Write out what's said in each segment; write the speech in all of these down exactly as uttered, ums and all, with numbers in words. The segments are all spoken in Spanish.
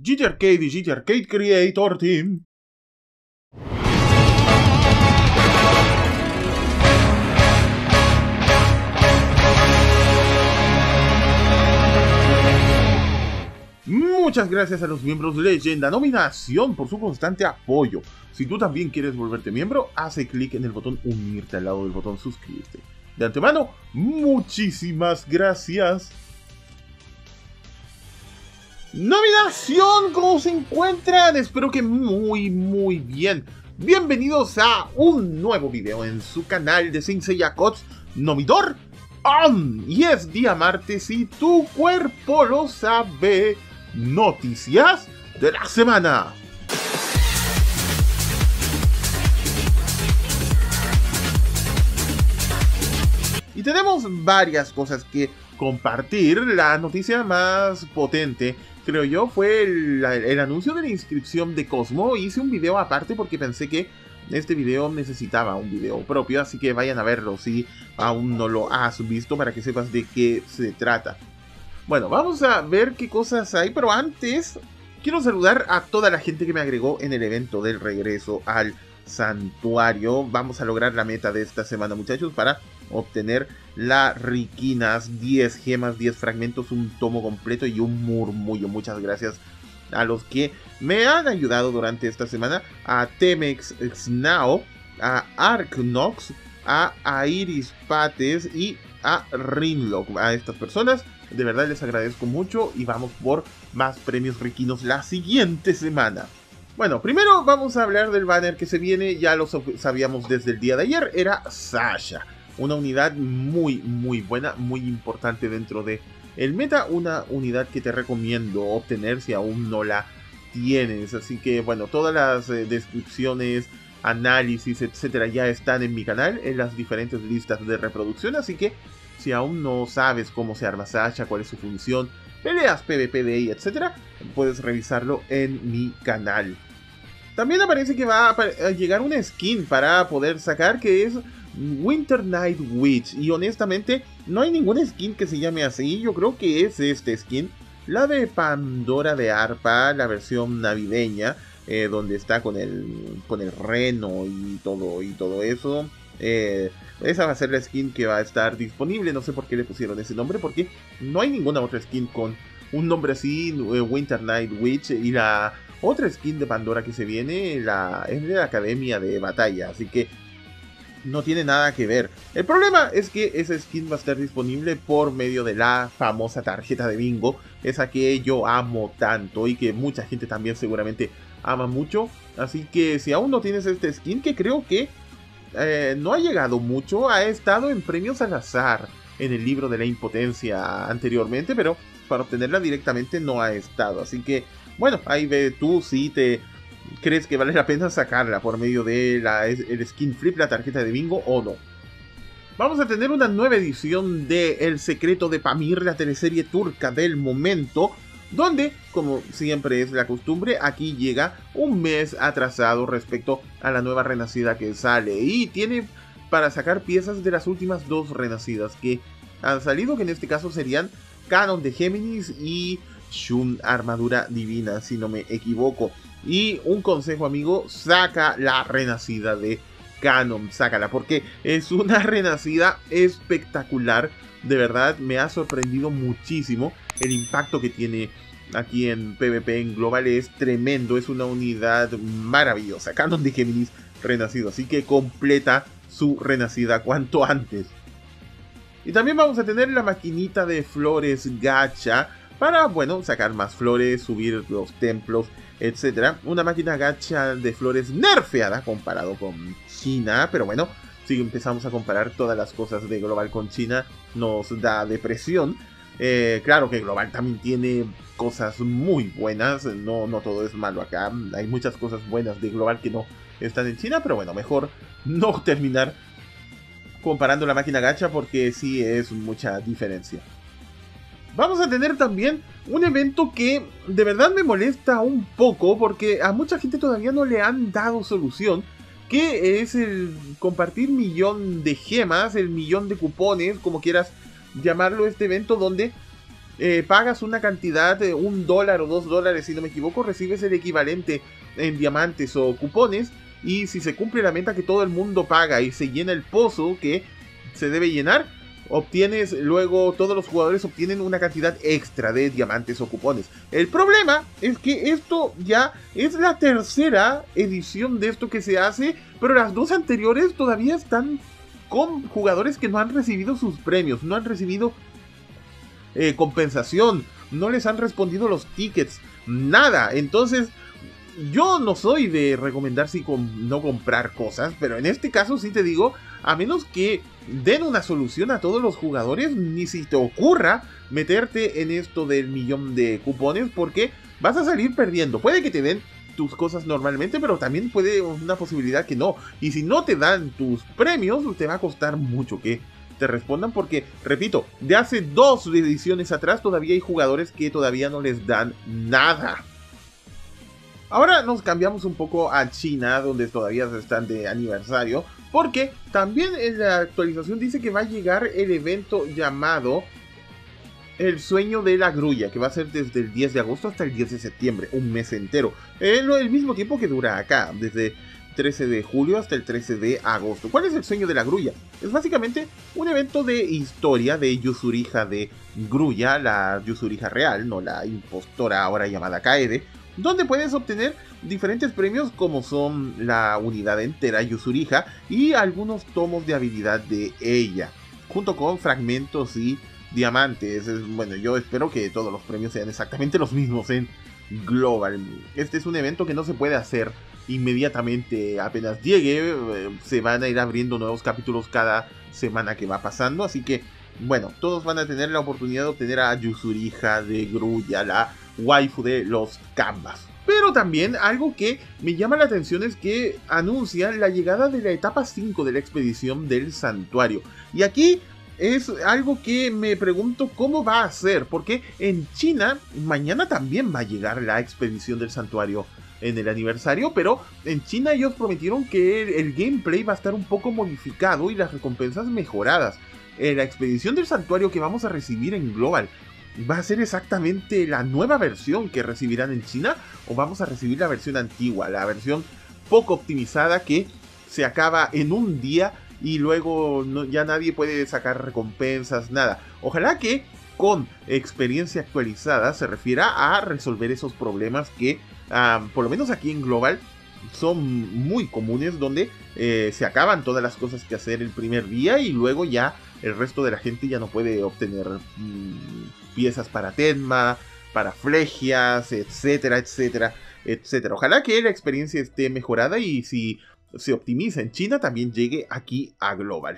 G T Arcade y G T Arcade Creator Team. Muchas gracias a los miembros Leyenda Nominación por su constante apoyo. Si tú también quieres volverte miembro, hace clic en el botón unirte al lado del botón suscribirte. De antemano, muchísimas gracias. Nominación, ¿cómo se encuentran? Espero que muy muy bien. Bienvenidos a un nuevo video en su canal de Saint Seiya Coats Nomidor On. Y es día martes y tu cuerpo lo sabe. Noticias de la semana. Y tenemos varias cosas que compartir. La noticia más potente, creo yo, fue el, el anuncio de la inscripción de Cosmo. Hice un video aparte porque pensé que este video necesitaba un video propio, así que vayan a verlo si aún no lo has visto para que sepas de qué se trata. Bueno, vamos a ver qué cosas hay, pero antes quiero saludar a toda la gente que me agregó en el evento del regreso al santuario. Vamos a lograr la meta de esta semana, muchachos, para obtener las riquinas, diez gemas, diez fragmentos, un tomo completo y un murmullo. Muchas gracias a los que me han ayudado durante esta semana, a Temex Snao, a Arknox, a Airis Pates y a Rinlock. A estas personas de verdad les agradezco mucho y vamos por más premios riquinos la siguiente semana. Bueno, primero vamos a hablar del banner que se viene, ya lo sabíamos desde el día de ayer, era Sasha. Una unidad muy muy buena, muy importante dentro de el meta, una unidad que te recomiendo obtener si aún no la tienes. Así que bueno, todas las eh, descripciones, análisis, etcétera ya están en mi canal, en las diferentes listas de reproducción, así que si aún no sabes cómo se arma Sasha, cuál es su función, peleas, PvP, D I, etcétera, puedes revisarlo en mi canal. También aparece que va a llegar una skin para poder sacar, que es Winter Night Witch. Y honestamente, no hay ninguna skin que se llame así. Yo creo que es esta skin, la de Pandora de Arpa, la versión navideña, eh, donde está con el, con el reno y todo, y todo eso. Eh, esa va a ser la skin que va a estar disponible. No sé por qué le pusieron ese nombre, porque no hay ninguna otra skin con un nombre así, Winter Night Witch. Y la otra skin de Pandora que se viene la, es de la Academia de Batalla, así que no tiene nada que ver. El problema es que esa skin va a estar disponible por medio de la famosa tarjeta de bingo, esa que yo amo tanto y que mucha gente también seguramente ama mucho. Así que si aún no tienes esta skin, que creo que Eh, no ha llegado mucho, ha estado en premios al azar en el libro de la impotencia anteriormente, pero para obtenerla directamente no ha estado. Así que, bueno, ahí ve tú si te crees que vale la pena sacarla por medio de la, el skin flip, la tarjeta de bingo o no. Vamos a tener una nueva edición de El secreto de Pamir, la teleserie turca del momento, donde, como siempre es la costumbre, aquí llega un mes atrasado respecto a la nueva renacida que sale. Y tiene para sacar piezas de las últimas dos renacidas que han salido, que en este caso serían Canon de Géminis y Shun Armadura Divina, si no me equivoco. Y un consejo, amigo, saca la renacida de Canon, sácala, porque es una renacida espectacular. De verdad, me ha sorprendido muchísimo. El impacto que tiene aquí en PvP en global es tremendo. Es una unidad maravillosa. Canon de Géminis renacido. Así que completa su renacida cuanto antes. Y también vamos a tener la maquinita de flores gacha para, bueno, sacar más flores, subir los templos, etcétera. Una máquina gacha de flores nerfeada comparado con China. Pero bueno, si empezamos a comparar todas las cosas de global con China, nos da depresión. Eh, claro que global también tiene cosas muy buenas, no, no todo es malo acá, hay muchas cosas buenas de global que no están en China, pero bueno, mejor no terminar comparando la máquina gacha porque sí es mucha diferencia. Vamos a tener también un evento que de verdad me molesta un poco porque a mucha gente todavía no le han dado solución, que es el compartir millón de gemas, el millón de cupones, como quieras llamarlo, este evento donde eh, pagas una cantidad de un dólar o dos dólares, si no me equivoco, recibes el equivalente en diamantes o cupones. Y si se cumple la meta que todo el mundo paga y se llena el pozo que se debe llenar, obtienes, luego todos los jugadores obtienen una cantidad extra de diamantes o cupones. El problema es que esto ya es la tercera edición de esto que se hace, pero las dos anteriores todavía están con jugadores que no han recibido sus premios, no han recibido eh, compensación, no les han respondido los tickets, nada. Entonces, yo no soy de recomendar si com no comprar cosas, pero en este caso sí te digo, a menos que den una solución a todos los jugadores, ni si te ocurra meterte en esto del millón de cupones, porque vas a salir perdiendo. Puede que te den tus cosas normalmente, pero también puede una posibilidad que no. Y si no te dan tus premios, te va a costar mucho que te respondan, porque, repito, de hace dos ediciones atrás todavía hay jugadores que todavía no les dan nada. Ahora nos cambiamos un poco a China, donde todavía están de aniversario, porque también en la actualización dice que va a llegar el evento llamado El Sueño de la Grulla, que va a ser desde el diez de agosto hasta el diez de septiembre, un mes entero. El, el mismo tiempo que dura acá, desde trece de julio hasta el trece de agosto. ¿Cuál es el Sueño de la Grulla? Es básicamente un evento de historia de Yuzuriha de Grulla, la Yuzuriha real, no la impostora ahora llamada Kaede, donde puedes obtener diferentes premios como son la unidad entera Yuzuriha y algunos tomos de habilidad de ella, junto con fragmentos y diamantes. Bueno, yo espero que todos los premios sean exactamente los mismos en Global. Este es un evento que no se puede hacer inmediatamente apenas llegue, se van a ir abriendo nuevos capítulos cada semana que va pasando, así que bueno, todos van a tener la oportunidad de obtener a Yuzuriha de Grulla, la waifu de los Canvas. Pero también algo que me llama la atención es que anuncian la llegada de la etapa cinco de la expedición del santuario. Y aquí es algo que me pregunto cómo va a ser, porque en China mañana también va a llegar la expedición del santuario en el aniversario, pero en China ellos prometieron que el, el gameplay va a estar un poco modificado y las recompensas mejoradas. Eh, la expedición del santuario que vamos a recibir en Global, ¿va a ser exactamente la nueva versión que recibirán en China? ¿O vamos a recibir la versión antigua, la versión poco optimizada que se acaba en un día y luego no, ya nadie puede sacar recompensas, nada? Ojalá que con experiencia actualizada se refiera a resolver esos problemas que, um, por lo menos aquí en Global, son muy comunes, donde eh, se acaban todas las cosas que hacer el primer día y luego ya el resto de la gente ya no puede obtener mmm, piezas para Tenma, para Flegias, etcétera, etcétera, etcétera. Ojalá que la experiencia esté mejorada y si se optimiza en China también llegue aquí a Global.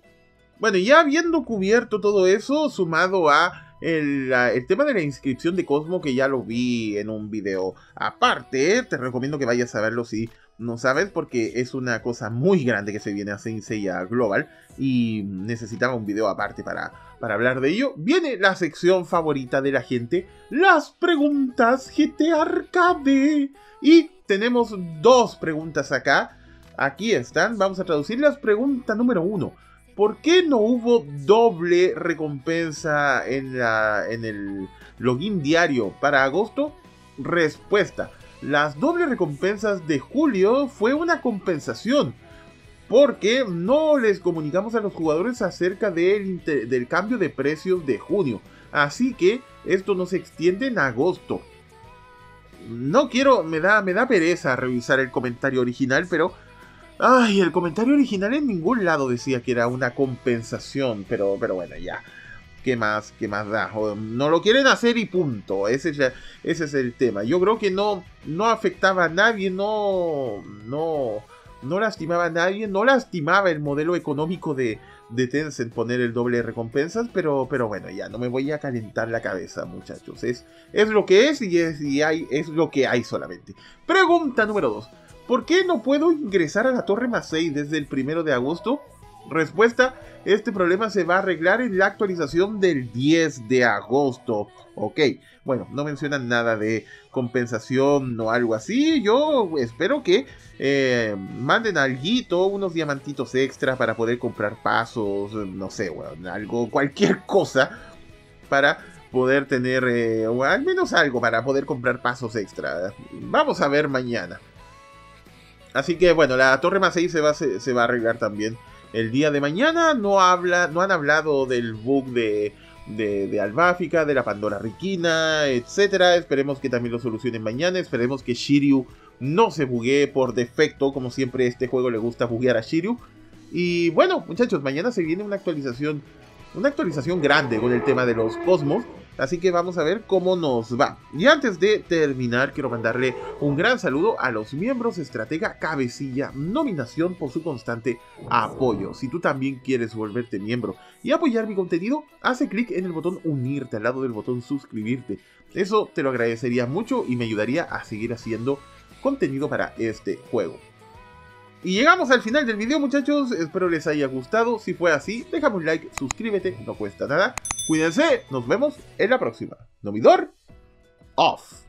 Bueno, ya habiendo cubierto todo eso, sumado a el, el tema de la inscripción de Cosmo, que ya lo vi en un video aparte, te recomiendo que vayas a verlo si no sabes, porque es una cosa muy grande que se viene a Saint Seiya Global y necesitaba un video aparte para, para hablar de ello. Viene la sección favorita de la gente, las preguntas G T Arcade, y tenemos dos preguntas acá. Aquí están, vamos a traducirlas. Pregunta número uno: ¿por qué no hubo doble recompensa en, la, en el login diario para agosto? Respuesta: las dobles recompensas de julio fue una compensación, porque no les comunicamos a los jugadores acerca del, del cambio de precios de junio. Así que esto no se extiende en agosto. No quiero, me da, me da pereza revisar el comentario original, pero... Ay, el comentario original en ningún lado decía que era una compensación, pero, pero bueno, ya. ¿Qué más? ¿Qué más da? O no lo quieren hacer y punto. Ese es, ese es el tema. Yo creo que no, no afectaba a nadie, no, no, no lastimaba a nadie, no lastimaba el modelo económico de, de Tencent poner el doble de recompensas, pero, pero bueno, ya no me voy a calentar la cabeza, muchachos. Es, es lo que es y, es, y hay, es lo que hay solamente. Pregunta número dos. ¿Por qué no puedo ingresar a la Torre Masei desde el primero de agosto? Respuesta: este problema se va a arreglar en la actualización del diez de agosto. Ok, bueno, no mencionan nada de compensación o algo así. Yo espero que eh, manden alguito, unos diamantitos extra para poder comprar pasos, no sé, bueno, algo, cualquier cosa para poder tener eh, o al menos algo para poder comprar pasos extra. Vamos a ver mañana. Así que bueno, la Torre Masei se va, se, se va a arreglar también el día de mañana. No, habla, no han hablado del bug de, de, de Albáfica, de la Pandora Riquina, etcétera. Esperemos que también lo solucionen mañana. Esperemos que Shiryu no se buguee por defecto. Como siempre, este juego le gusta buguear a Shiryu. Y bueno, muchachos, mañana se viene una actualización, una actualización grande con el tema de los cosmos. Así que vamos a ver cómo nos va. Y antes de terminar, quiero mandarle un gran saludo a los miembros Estratega Cabecilla Nominación por su constante apoyo. Si tú también quieres volverte miembro y apoyar mi contenido, hace clic en el botón unirte al lado del botón suscribirte. Eso te lo agradecería mucho y me ayudaría a seguir haciendo contenido para este juego. Y llegamos al final del video, muchachos. Espero les haya gustado. Si fue así, déjame un like, suscríbete, no cuesta nada. Cuídense, nos vemos en la próxima. Nomidor, off.